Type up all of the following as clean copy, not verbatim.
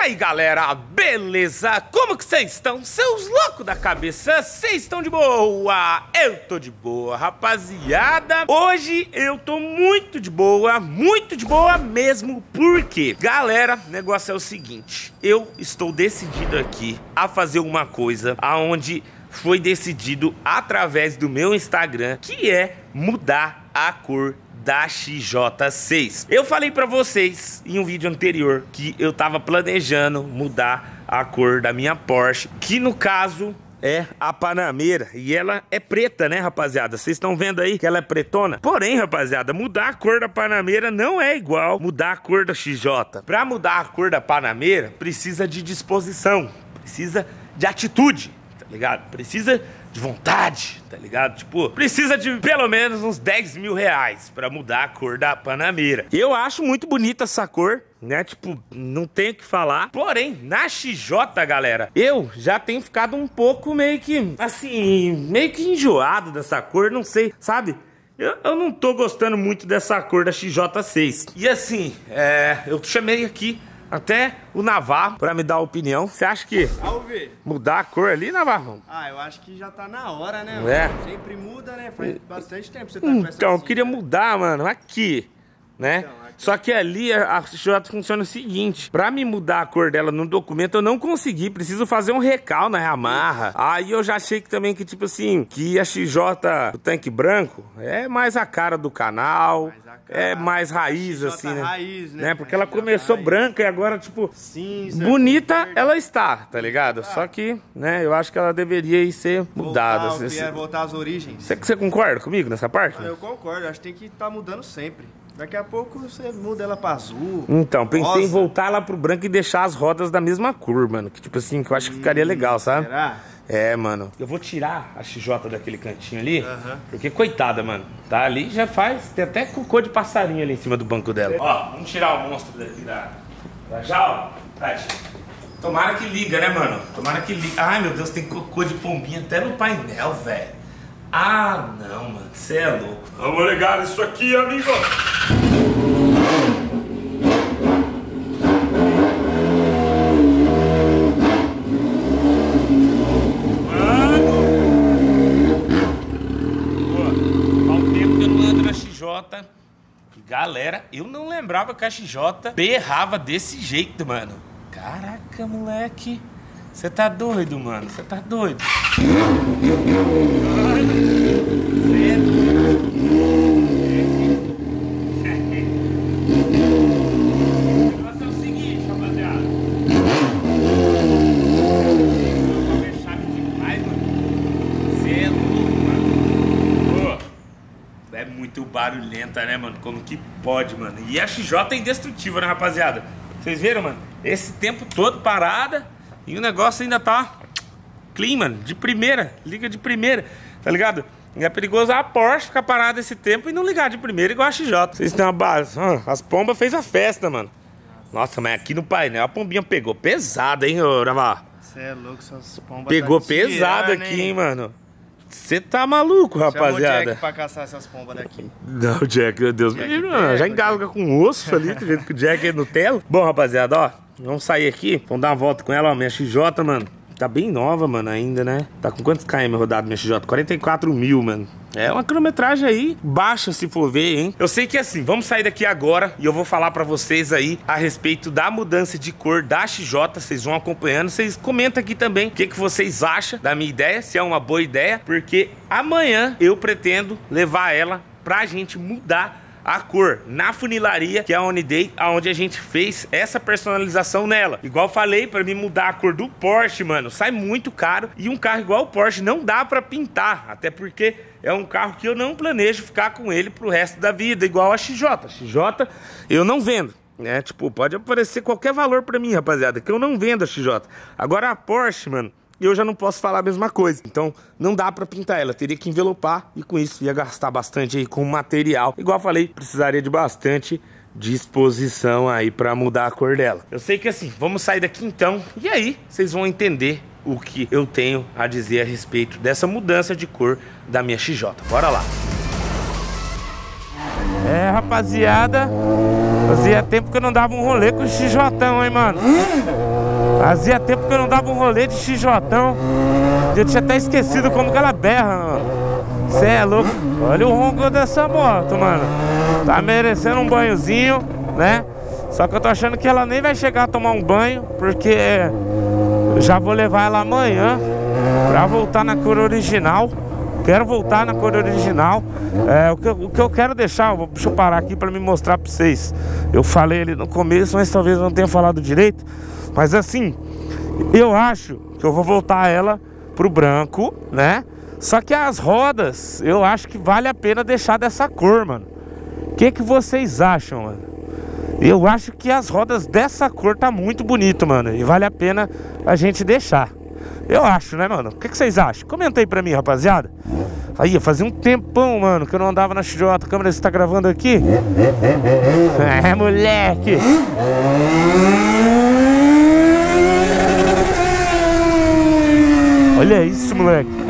aí, galera, beleza? Como que vocês estão? Seus loucos da cabeça, vocês estão de boa? Eu tô de boa, rapaziada. Hoje eu tô muito de boa mesmo. Por quê? Galera, o negócio é o seguinte. Eu estou decidido aqui a fazer uma coisa aonde foi decidido através do meu Instagram, que é mudar a cor da XJ6. Eu falei pra vocês em um vídeo anterior que eu tava planejando mudar a cor da minha Porsche, que no caso é a Panamera, e ela é preta, né, rapaziada? Vocês estão vendo aí que ela é pretona? Porém, rapaziada, mudar a cor da Panamera não é igual mudar a cor da XJ. Pra mudar a cor da Panamera, precisa de disposição, precisa de atitude, tá ligado? Precisa de vontade, tá ligado? Tipo, precisa de pelo menos uns 10 mil reais pra mudar a cor da Panamera. Eu acho muito bonita essa cor, né? Tipo, não tenho o que falar. Porém, na XJ, galera, eu já tenho ficado um pouco meio que, assim, meio que enjoado dessa cor, não sei, sabe? Eu não tô gostando muito dessa cor da XJ6. E assim, eu chamei aqui até o Navarro pra me dar a opinião. Você acha que mudar a cor ali, Navarro? Ah, eu acho que já tá na hora, né? É. Sempre muda, né? Faz bastante tempo que você tá com essa Então, eu assim, queria né? mudar, mano, aqui, né? Então, aqui. Só que ali a XJ funciona o seguinte: pra me mudar a cor dela no documento eu não consegui, preciso fazer um recal na Yamaha. Aí eu já achei que também que, tipo assim, que a XJ, o tanque branco, é mais a cara do canal, é mais raiz, XJ assim, né? raiz, né? Porque ela XJ começou raiz. branca e agora, tipo, Cinza, bonita verde. ela está, tá ligado? Só que, né, eu acho que ela deveria ir ser mudada. Voltar às origens. Você concorda comigo nessa parte? Eu concordo, acho que tem que estar mudando sempre. Daqui a pouco você muda ela pra azul. Então, pensei em rosa. voltar lá pro branco e deixar as rodas da mesma cor, mano. Que tipo assim, que eu acho que ficaria legal, sabe? Será? É, mano. Eu vou tirar a XJ daquele cantinho ali, porque coitada, mano. Tá ali, já faz, tem até cocô de passarinho ali em cima do banco dela. Ó, vamos tirar o monstro daqui da jaula. Tomara que liga, né, mano? Tomara que liga. Ai, meu Deus, tem cocô de pombinha até no painel, velho. Ah, não, mano, você é louco. Vamos ligar isso aqui, amigo. Galera, eu não lembrava que a XJ berrava desse jeito, mano. Caraca, moleque. Você tá doido, mano. Você tá doido. O negócio é o seguinte, rapaziada. Vou ver chave demais, mano. Você é louco, mano. Pô. É muito barulhenta, né, mano? Como que pode, mano? E a XJ é indestrutível, né, rapaziada? Vocês viram, mano? Esse tempo todo parada e o negócio ainda tá clean, mano. De primeira. Liga de primeira, tá ligado? E é perigoso a Porsche ficar parada esse tempo e não ligar de primeira igual a XJ. Vocês têm uma base. As pombas fez a festa, mano. Nossa, mas aqui no painel a pombinha pegou pesada, hein, ô Navarro? Você é louco, essas pombas. Pegou tá pesado tirando, aqui, hein, mano? Você tá maluco, rapaziada. Chama o Jack pra caçar essas pombas daqui. Não, Jack, meu Deus. Jack Já engasga com osso ali, do jeito que o Jack é Nutella. Bom, rapaziada, ó, vamos sair aqui, vamos dar uma volta com ela, ó, minha XJ, mano. Tá bem nova, mano, ainda, né? Tá com quantos km rodado minha XJ? 44 mil, mano. É uma quilometragem aí baixa, se for ver, hein? Eu sei que assim, vamos sair daqui agora e eu vou falar pra vocês aí a respeito da mudança de cor da XJ. Vocês vão acompanhando, vocês comentam aqui também o que vocês acham da minha ideia, se é uma boa ideia, porque amanhã eu pretendo levar ela pra gente mudar a cor na funilaria, que é a Uniday, onde a gente fez essa personalização nela. Igual falei, pra mim mudar a cor do Porsche, mano, sai muito caro. E um carro igual o Porsche não dá pra pintar, até porque é um carro que eu não planejo ficar com ele pro resto da vida, igual a XJ. A XJ eu não vendo, né? Tipo, pode aparecer qualquer valor pra mim, rapaziada, que eu não vendo a XJ. Agora a Porsche, mano, eu já não posso falar a mesma coisa. Então não dá pra pintar ela, teria que envelopar. E com isso ia gastar bastante aí com material. Igual eu falei, precisaria de bastante disposição aí pra mudar a cor dela. Eu sei que assim, vamos sair daqui então. E aí, vocês vão entender o que eu tenho a dizer a respeito dessa mudança de cor da minha XJ. Bora lá. É, rapaziada, fazia tempo que eu não dava um rolê com o XJ, hein, mano. Fazia tempo que eu não dava um rolê de XJ. Eu tinha até esquecido como que ela berra, mano. Cê é louco. Olha o ronco dessa moto, mano. Tá merecendo um banhozinho, né? Só que eu tô achando que ela nem vai chegar a tomar um banho, porque eu já vou levar ela amanhã pra voltar na cor original. Quero voltar na cor original. O que eu quero deixar, deixa eu parar aqui pra me mostrar pra vocês. Eu falei ali no começo, mas talvez não tenha falado direito. Mas assim, eu acho que eu vou voltar ela pro branco, né? Só que as rodas, eu acho que vale a pena deixar dessa cor, mano. O que vocês acham, mano? Eu acho que as rodas dessa cor tá muito bonito, mano. E vale a pena a gente deixar. Eu acho, né, mano? O que vocês acham? Comenta aí pra mim, rapaziada. Aí, fazia um tempão, mano, que eu não andava na XJ. A câmera está gravando aqui? É, moleque! Olha isso, moleque!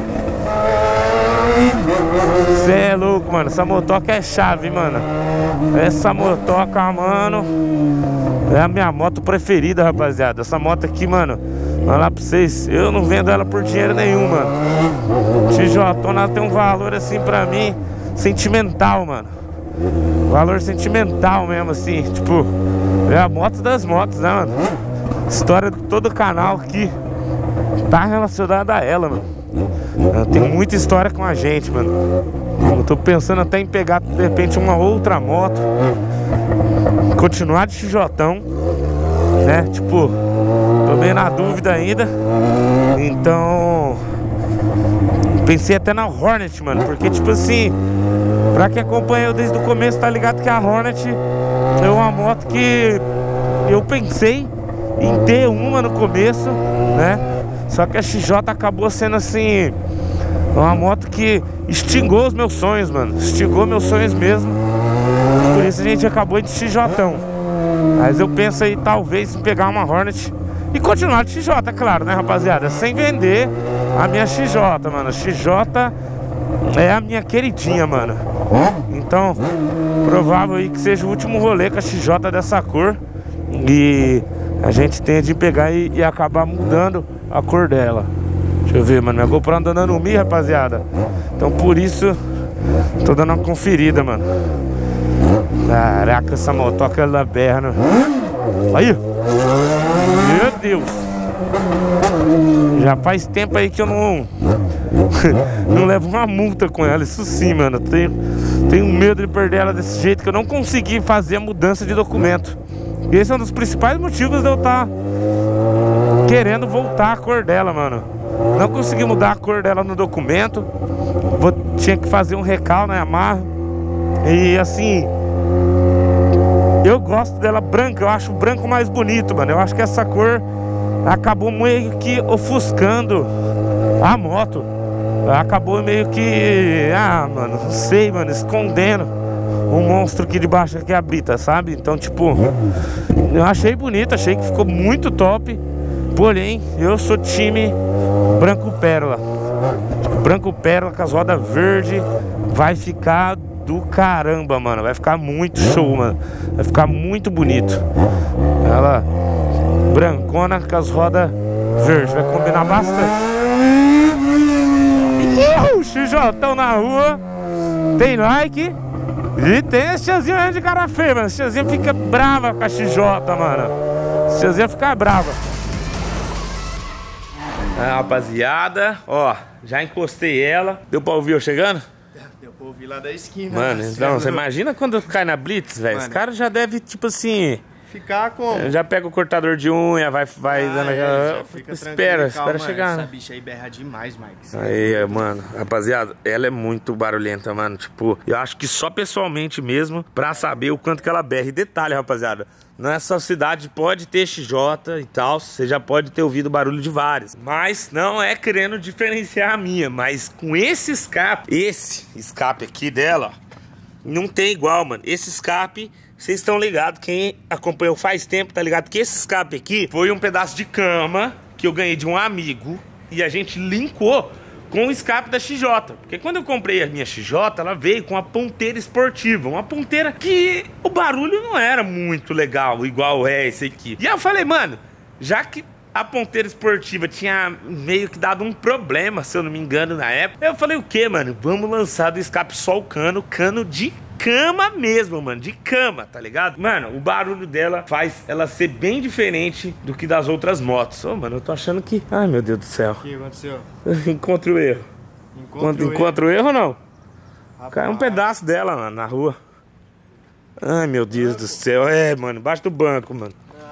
Cê é louco, mano. Essa motoca é chave, mano. Essa motoca, mano, é a minha moto preferida, rapaziada. Essa moto aqui, mano, vou falar pra vocês, eu não vendo ela por dinheiro nenhum, mano. XJ, ela tem um valor assim pra mim sentimental, mano. Valor sentimental mesmo, assim. Tipo, é a moto das motos, né, mano? História de todo o canal aqui tá relacionada a ela, mano. Tem muita história com a gente, mano. Eu tô pensando até em pegar, de repente, uma outra moto, continuar de XJ, né? Tipo, tô bem na dúvida ainda. Então, pensei até na Hornet, mano. Porque, tipo assim, pra quem acompanha eu desde o começo, tá ligado que a Hornet é uma moto que eu pensei em ter uma no começo, né? Só que a XJ acabou sendo assim, uma moto que extingou os meus sonhos, mano. Extingou meus sonhos mesmo. Por isso a gente acabou de XJ. Mas eu penso aí talvez em pegar uma Hornet e continuar de XJ, claro, né, rapaziada? Sem vender a minha XJ, mano. A XJ é a minha queridinha, mano. Então, provável aí que seja o último rolê com a XJ dessa cor. E a gente tem de pegar e acabar mudando a cor dela. Deixa eu ver, mano. Minha GoPro andando no Mi, rapaziada. Então por isso tô dando uma conferida, mano. Caraca, essa motoca ela berra, né? Aí! Meu Deus! Já faz tempo aí que eu não não levo uma multa com ela. Isso sim, mano. Tenho medo de perder ela desse jeito, que eu não consegui fazer a mudança de documento. E esse é um dos principais motivos de eu estar querendo voltar a cor dela, mano. Não consegui mudar a cor dela no documento. Tinha que fazer um recal na Yamaha. E assim, eu gosto dela branca. Eu acho o branco mais bonito, mano. Eu acho que essa cor acabou meio que ofuscando a moto. Acabou meio que, mano, não sei, mano, escondendo o monstro aqui debaixo que habita, sabe? Então, tipo, eu achei bonito, achei que ficou muito top. Porém, eu sou time branco pérola. Branco pérola com as rodas verdes vai ficar do caramba, mano. Vai ficar muito show, mano. Vai ficar muito bonito. Ela brancona com as rodas verdes, vai combinar bastante. XJ na rua, tem like. E tem esse tiazinho aí de cara feia, mano. Esse tiazinho fica brava com a XJ, mano. Esse tiazinho fica brava. Rapaziada, ó, já encostei ela. Deu pra ouvir eu chegando? Deu pra ouvir lá da esquina. Mano, então, você imagina quando cai na Blitz, velho? Os caras já devem, tipo assim, ficar como? já pega o cortador de unha, vai dando aquela... Espera chegar. Essa bicha aí berra demais, Mike. Aí, mano, rapaziada, ela é muito barulhenta, mano. Tipo, eu acho que só pessoalmente mesmo pra saber o quanto que ela berra. E detalhe, rapaziada, nessa cidade pode ter XJ e tal, você já pode ter ouvido barulho de vários. Mas não é querendo diferenciar a minha, mas com esse escape aqui dela, ó, não tem igual, mano. Esse escape, vocês estão ligados, quem acompanhou faz tempo tá ligado que esse escape aqui foi um pedaço de cama que eu ganhei de um amigo e a gente linkou com o escape da XJ. Porque quando eu comprei a minha XJ, ela veio com a ponteira esportiva. Uma ponteira que o barulho não era muito legal, igual é esse aqui. E aí eu falei, mano, já que a ponteira esportiva tinha meio que dado um problema, se eu não me engano, na época, eu falei, o que, mano? Vamos lançar do escape só o cano de cama mesmo, mano, de cama, tá ligado? Mano, o barulho dela faz ela ser bem diferente do que das outras motos. Ô, mano, eu tô achando que... Ai, meu Deus do céu. O que aconteceu? Encontro o erro. Encontro o erro ou não? Rapaz. Caiu um pedaço dela, mano, na rua. Ai, meu Deus do céu. É, mano, embaixo do banco, mano.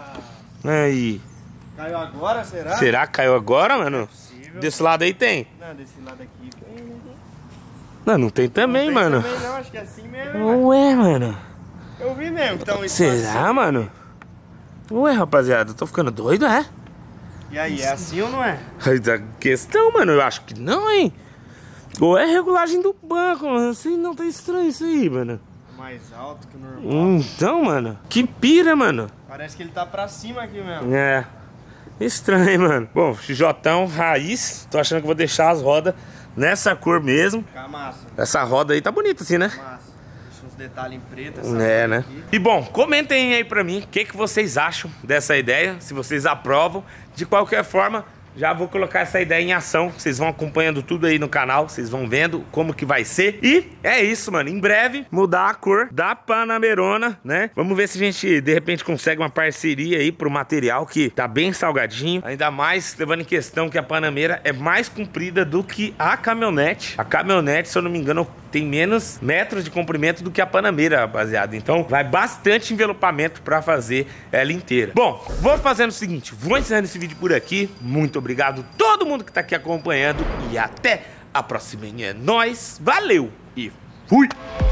Aí. Caiu agora, será? Será que caiu agora, mano? É possível. Desse lado aí tem? Não, desse lado aqui tem. Não tem também, Não tem mano. também não, acho que é assim mesmo. Ué, mano. Eu vi mesmo, então isso Será, assim. mano? Ué, rapaziada, eu tô ficando doido, é? E aí, é assim ou não é? A questão, mano, eu acho que não, hein? Ou é regulagem do banco, mano. Assim, não tá estranho isso aí, mano. Mais alto que o normal. Então, mano, que pira, mano. Parece que ele tá pra cima aqui mesmo. É. Estranho, mano. Bom, XJão, raiz. Tô achando que vou deixar as rodas nessa cor mesmo. Fica massa. Essa roda aí tá bonita assim, né? Massa. Deixa uns detalhes em preto. É, né? E bom, comentem aí pra mim o que vocês acham dessa ideia, se vocês aprovam. De qualquer forma, já vou colocar essa ideia em ação. Vocês vão acompanhando tudo aí no canal, vocês vão vendo como que vai ser. E é isso, mano. Em breve, mudar a cor da Panamerona, né? Vamos ver se a gente, de repente, consegue uma parceria aí pro material que tá bem salgadinho. Ainda mais levando em questão que a Panamera é mais comprida do que a caminhonete. A caminhonete, se eu não me engano, tem menos metros de comprimento do que a Panamera, rapaziada. Então, vai bastante envelopamento pra fazer ela inteira. Bom, vou fazendo o seguinte. Vou encerrando esse vídeo por aqui. Muito obrigado a todo mundo que tá aqui acompanhando. E até a próxima. É nóis. Valeu e fui!